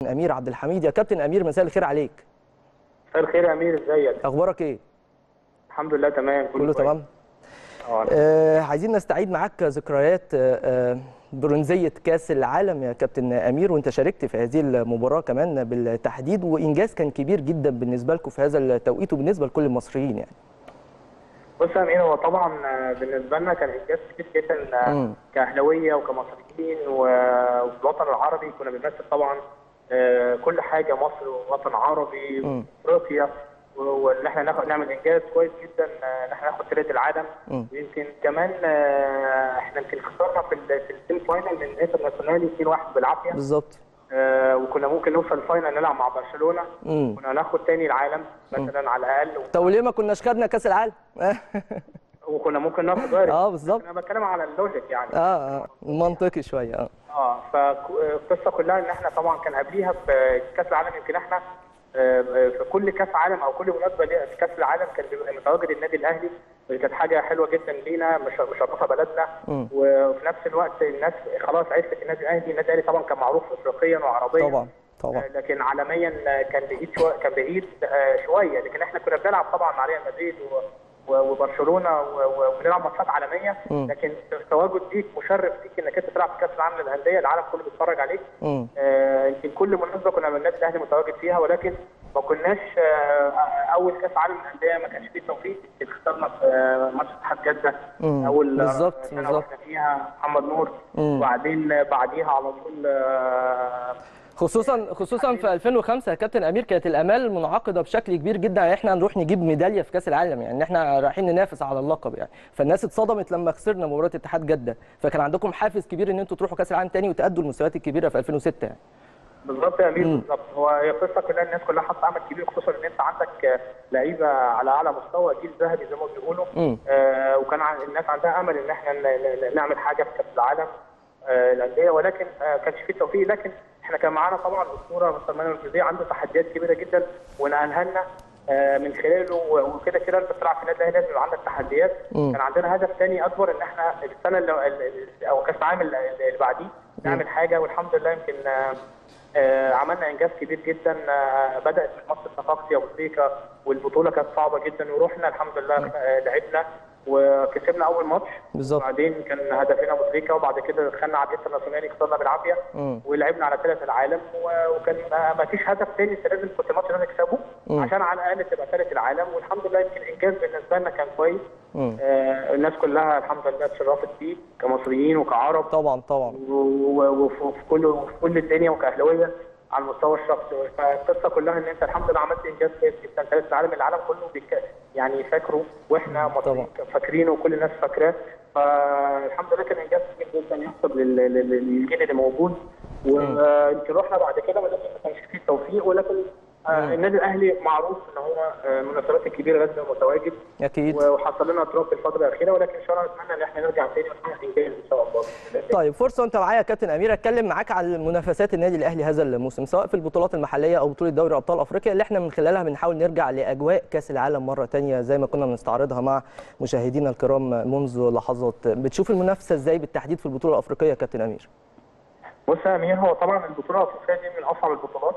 كابتن امير عبد الحميد. يا كابتن امير مساء الخير عليك. مساء الخير يا امير، ازيك؟ اخبارك ايه؟ الحمد لله تمام، كله تمام. عايزين نستعيد معاك ذكريات برونزيه كاس العالم يا كابتن امير، وانت شاركت في هذه المباراه كمان بالتحديد، وانجاز كان كبير جدا بالنسبه لكم في هذا التوقيت وبالنسبه لكل المصريين يعني. بص يا امير، هو طبعا بالنسبه لنا كان انجاز كبير جدا كاهلاويه وكمصريين، وفي الوطن العربي كنا بنمثل طبعا كل حاجه، مصر ووطن عربي افريقيا، وان احنا نعمل انجاز كويس جدا ان احنا ناخد ثالث العالم. ويمكن كمان احنا يمكن خسرنا في السيمي فاينل من انترناسيونالي 2-1 بالعافيه بالظبط. وكنا ممكن نوصل الفاينل نلعب مع برشلونه، كنا هناخد تاني العالم مثلا على الاقل. طب وليه ما كناش خدنا كاس العالم؟ وكنا ممكن ناخد وارد. بالظبط. انا بتكلم على اللوجيك يعني. منطقي شويه. فالقصه كلها ان احنا طبعا كان قبليها في كاس العالم، يمكن احنا في كل كاس عالم او كل مناسبه في كاس العالم كان بيبقى متواجد النادي الاهلي، ودي كانت حاجه حلوه جدا لينا، مشرفه بلدنا. وفي نفس الوقت الناس خلاص عرفت النادي الاهلي طبعا كان معروف افريقيا وعربيا طبعا لكن عالميا كان بعيد شويه، لكن احنا كنا بنلعب طبعا مع ريال مدريد وبرشلونه وبنلعب ماتشات عالميه، لكن التواجد ليك مشرف ليك انك انت تلعب في كاس العالم للانديه، العالم كله بيتفرج عليك. يمكن كل مناسبه كنا من النادي الاهلي متواجد فيها، ولكن ما كناش اول كاس عالم للانديه ما كانش فيه توفيق. خسرنا في ماتش اتحاد جده اول سنه واحنا فيها محمد نور، وبعدين بعديها على طول خصوصا في 2005 يا كابتن امير كانت الامال منعقده بشكل كبير جدا ان احنا نروح نجيب ميداليه في كاس العالم، يعني احنا رايحين ننافس على اللقب يعني. فالناس اتصدمت لما خسرنا مباراه اتحاد جده، فكان عندكم حافز كبير ان انتوا تروحوا كاس العالم تاني وتأدوا المستويات الكبيره في 2006 يعني. بالظبط يا امير، بالظبط. هي القصه كلها الناس كلها حاطه عمل كبير، خصوصا ان انت عندك لعيبه على اعلى مستوى، جيل ذهبي زي ما بيقولوا. وكان الناس عندها امل ان احنا نعمل حاجه في كاس العالم الانديه، ولكن ما كانش فيه توفيق. لكن احنا كان معانا طبعا الاسطوره مستر مانويل جوزيه، عنده تحديات كبيره جدا ونقلها لنا من خلاله. وكده كده انت بتلعب في النادي الاهلي لازم يبقى عندك تحديات. كان عندنا هدف ثاني اكبر، ان احنا السنه او كاس العالم اللي بعديه نعمل حاجه، والحمد لله يمكن عملنا انجاز كبير جدا. بدات من ماتش صفاقسي ابو تريكه، والبطوله كانت صعبه جدا، ورحنا الحمد لله لعبنا وكسبنا اول ماتش. وبعدين كان هدفنا ابو تريكه، وبعد كده دخلنا على الانترناسيونالي خسرنا بالعافيه، ولعبنا على ثالث العالم. وكان ما فيش هدف ثاني، انت لازم كنت الماتش ده تكسبه عشان على الاقل تبقى ثالث العالم. والحمد لله يمكن الانجاز بالنسبه لنا كان كويس. الناس كلها الحمد لله اتشرفت بيه كمصريين وكعرب طبعا وفي كل الدنيا وكاهلاويه على المستوى الشخصي. فالقصه كلها ان انت الحمد لله عملت انجاز كويس جدا. ثالث العالم كله يعني فاكره، واحنا مصريين فاكرينه وكل الناس فاكراه. فالحمد لله كان انجاز كبير جدا يحسب للجيل اللي موجود. ويمكن رحنا بعد كده ما كانش فيه توفيق، ولكن النادي الاهلي معروف ان هو المناسبات الكبيره لازم يبقى متواجد اكيد، وحصل لنا اضراب في الفتره الاخيره، ولكن ان شاء الله نتمنى ان احنا نرجع تاني ونحقق انجاز ان شاء الله. طيب فرصه وانت معايا يا كابتن امير اتكلم معاك على منافسات النادي الاهلي هذا الموسم، سواء في البطولات المحليه او بطوله دوري ابطال افريقيا اللي احنا من خلالها بنحاول نرجع لاجواء كاس العالم مره ثانيه زي ما كنا بنستعرضها مع مشاهدينا الكرام منذ لحظات. بتشوف المنافسه ازاي بالتحديد في البطوله الافريقيه يا كابتن امير؟ بص يا امير، هو طبعا البطوله الافريقيه دي من اصعب البطولات.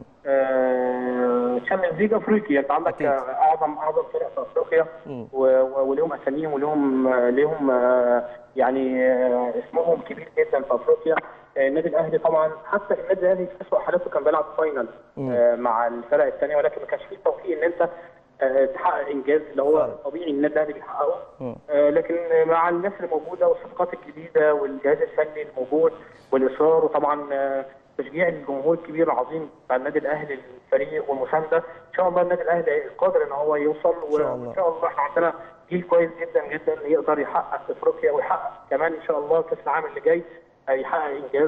تشامبيونز ليج افريقيا، انت عندك اعظم فرق في افريقيا، وليهم اساميهم وليهم يعني اسمهم كبير جدا في افريقيا. النادي الاهلي طبعا، حتى النادي الاهلي في اسوء حالاته كان بيلعب فاينل مع الفرق الثانيه، ولكن ما كانش فيه توفيق ان انت تحقق انجاز اللي هو طبيعي النادي الاهلي بيحققه. لكن مع الناس اللي موجوده والصفقات الجديده والجهاز الفني الموجود والاصرار، وطبعا تشجيع الجمهور الكبير العظيم بتاع النادي الاهلي للفريق والمسانده، ان شاء الله النادي الاهلي قادر ان هو يوصل. وان شاء الله احنا عندنا جيل كويس جدا جدا يقدر يحقق افريقيا، ويحقق كمان ان شاء الله كاس العالم اللي جاي يحقق انجاز.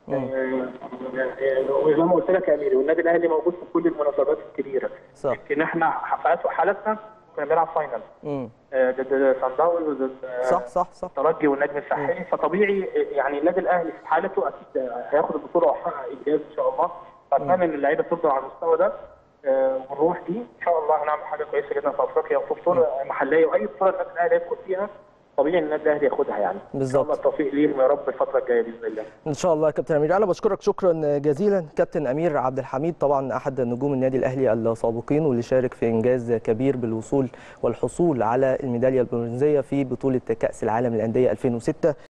وزي ما قلت لك يا امير، والنادي الاهلي موجود في كل المناسبات الكبيره. لكن احنا في اسوء حالاتنا كنا بنلعب فاينل ضد صن داونز وضد صح الترجي والنجم الساحلي، فطبيعي يعني النادي الاهلي في حالته اكيد هياخد البطوله ويحقق انجاز ان شاء الله. فاتمنى ان اللعيبه تفضل على المستوى ده والروح دي، ان شاء الله هنعمل حاجه كويسه جدا في افريقيا وفي بطوله محليه، واي بطوله النادي الاهلي يدخل فيها طبيعي ان النادي الاهلي ياخدها يعني. بالظبط. ان شاء الله التوفيق ليهم يا رب الفتره الجايه باذن الله. ان شاء الله يا كابتن امير. انا بشكرك شكرا جزيلا كابتن امير عبد الحميد، طبعا احد نجوم النادي الاهلي السابقين واللي شارك في انجاز كبير بالوصول والحصول على الميداليه البرونزيه في بطوله كاس العالم للانديه 2006.